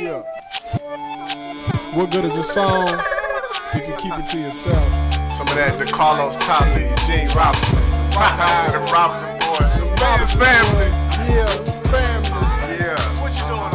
Yeah. What good is a song if you keep it to yourself? Some of that DeCarlos, Talib, Gene Robinson. The Robinson boys. The Robinson family. Yeah, family. Yeah. What you doing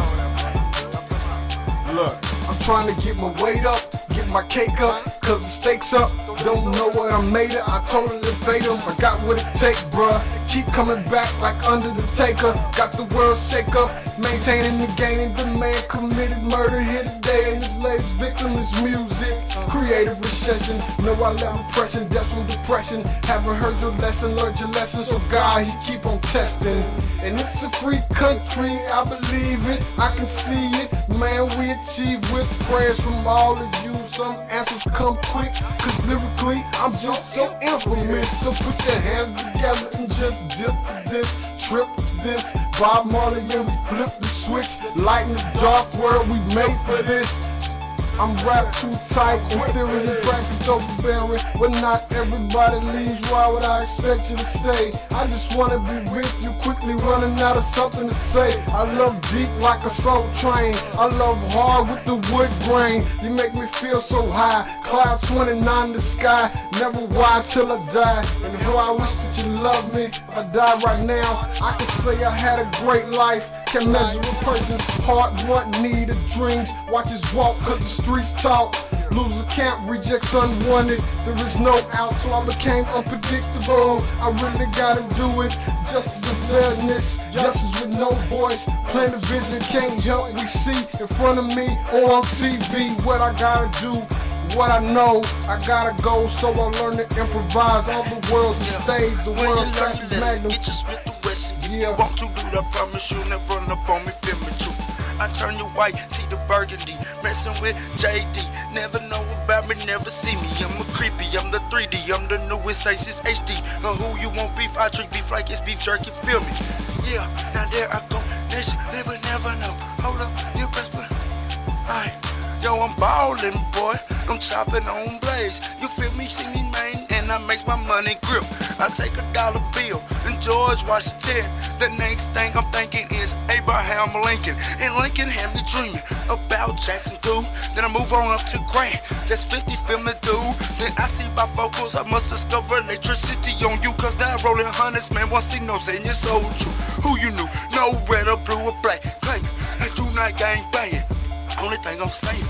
over there? Look, I'm trying to get my weight up, get my cake up, cause the stakes up. Don't know what I made it, I totally fade them. I got what it takes, bruh. Keep coming back like under the taker. Got the world shake up, maintaining the gain. The man committed murder here today, and his latest victim is music. Creative recession, know I love oppression, death from depression. Haven't heard your lesson, learned your lesson, so guys, you keep on testing. And it's a free country, I believe it, I can see it. Man, we achieve with prayers from all of you. Some answers come quick, cause lyrically, I'm just so infamous. So put your hands together and just dip to this, trip to this. Bob Marley, yeah, we flip the switch. Light in the dark world, we made for this. I'm rap too tight, in theory and practice overbearing, but not everybody leaves. Why would I expect you to say? I just wanna be with you, quickly running out of something to say. I love deep like a soul train. I love hard with the wood grain. You make me feel so high, cloud 29 in the sky. Never why till I die. And though I wish that you loved me, if I die right now, I can say I had a great life. Can't measure a person's heart, want, need, or dreams. Watch us walk, cause the streets talk. Loser can't reject unwanted. There is no out, so I became unpredictable. I really gotta do it. Justice and fairness, justice with no voice. Plain the vision, can't help we see in front of me or on TV. What I gotta do, what I know, I gotta go. So I learn to improvise. All the world's a stage, the world's fastest magnum. Get your Smith & Wesson. Yeah. Want to do that, promise you never run up on me, feel me true. I turn your white tea to burgundy, messing with JD. Never know about me, never see me. I'm a creepy, I'm the 3D, I'm the newest Aces HD. Who you want beef, I treat beef like it's beef jerky, feel me? Yeah, now there I go, nation, never know. Hold up, you best put Aye. Yo, I'm ballin', boy, I'm chopping on blades. You feel me, see me, man, and I make my money grip. I take a dollar bill and George Washington. The next thing I'm thinking is Abraham Lincoln. And Lincoln had me dreaming about Jackson too. Then I move on up to Grant, that's 50 film to do. Then I see bifocals, I must discover electricity on you. Cause now rolling hundreds, man, one see no saying you're so true. Who you knew, no red or blue or black. Claim it, and do not gang banging. Only thing I'm saying,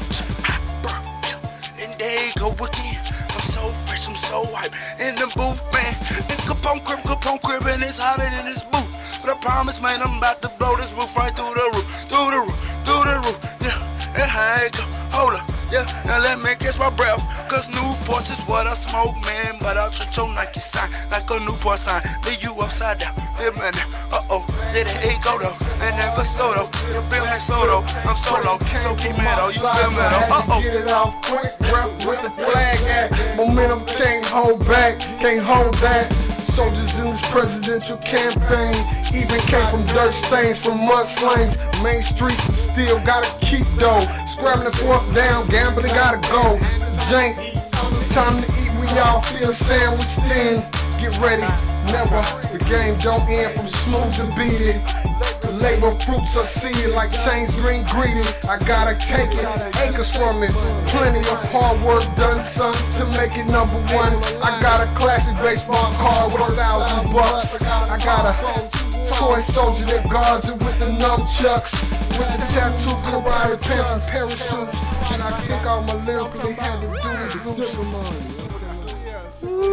and there you go again. I'm so fresh, I'm so hype in the booth, man. And Capone crib, and it's hotter than this booth. But I promise, man, I'm about to blow this roof right through the roof. Yeah, and how it go? Hold up, yeah, now let me catch my breath. Cause Newports is what I smoke, man. But I'll treat your Nike sign like a Newport sign. Leave you upside down, feel me now. Yeah, there it go though. And never so though. You feel me so though. I'm solo, so keep me though. You feel me though. Get it off quick, breath with the flag at. Momentum can't hold back, can't hold that. Soldiers in this presidential campaign even came from dirt stains, from mudslings. Main streets still gotta keep though. Scrambling fourth down, gambling gotta go. Jank, time to eat, we all feel sandwiched in. Get ready, never, the game don't end from smooth to beat it. The labor fruits are seeded like chains green greeted. I gotta take it, acres from it. Plenty of hard work done, sons, to make it number one. I got a classic baseball card with $1,000. I got a toy soldier that guards it with the nunchucks, with the tattoos and rider pants and parachutes. And I kick out my lyrically handed dudes.